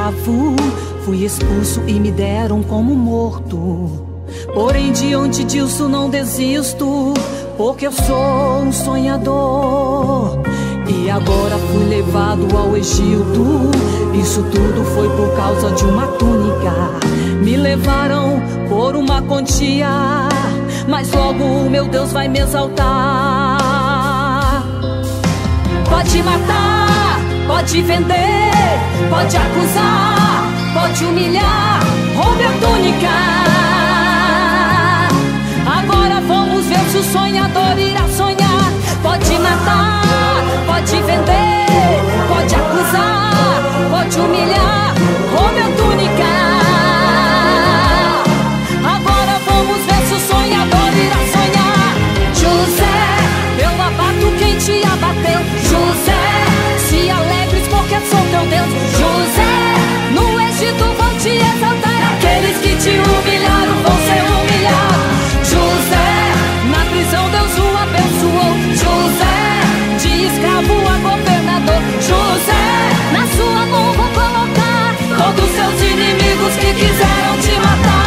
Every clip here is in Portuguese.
escravo, fui expulso e me deram como morto. Porém diante disso não desisto, porque eu sou um sonhador. E agora fui levado ao Egito. Isso tudo foi por causa de uma túnica. Me levaram por uma quantia, mas logo o meu Deus vai me exaltar. Pode matar, pode vender, pode acusar, pode humilhar, roube a túnica. Agora vamos ver se o sonhador irá sonhar. Pode matar, pode vender, pode acusar, pode humilhar, roube a túnica. Agora vamos ver se o sonhador irá sonhar. José, eu abato quem te abateu. José, se alegres porque sou teu Deus. José, no Egito vão te exaltar. Aqueles que te humilharam vão ser humilhados. José, na prisão Deus o abençoou. José, de escravo a governador. José, na sua mão vou colocar todos os seus inimigos que quiseram te matar.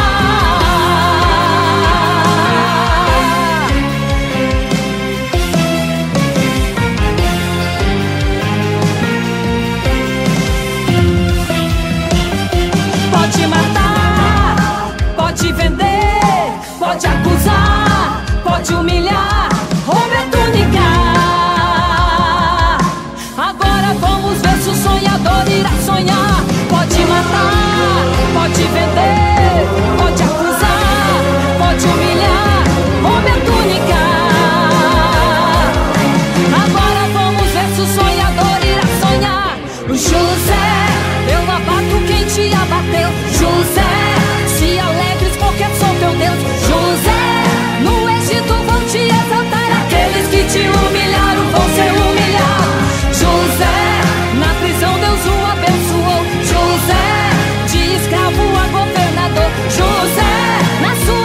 Pode matar, pode vender, pode acusar, pode humilhar, roube a túnica. Agora vamos ver se o sonhador irá sonhar. Pode matar, pode vender, pode acusar, pode humilhar, roube a túnica. Agora vamos ver se o sonhador irá sonhar. José, eu abato quem te abateu. José, se alegres porque sou teu Deus. José, no Egito vão te exaltar. Aqueles que te humilharam vão ser humilhados. José, na prisão Deus o abençoou. José, de escravo a governador. José, na sua